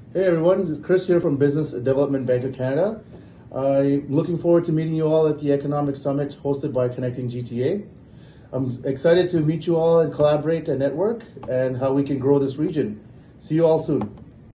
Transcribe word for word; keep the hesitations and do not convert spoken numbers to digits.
Hey everyone, this is Kris here from Business Development Bank of Canada. I'm looking forward to meeting you all at the Economic Summit hosted by Connecting G T A. I'm excited to meet you all and collaborate and network and how we can grow this region. See you all soon.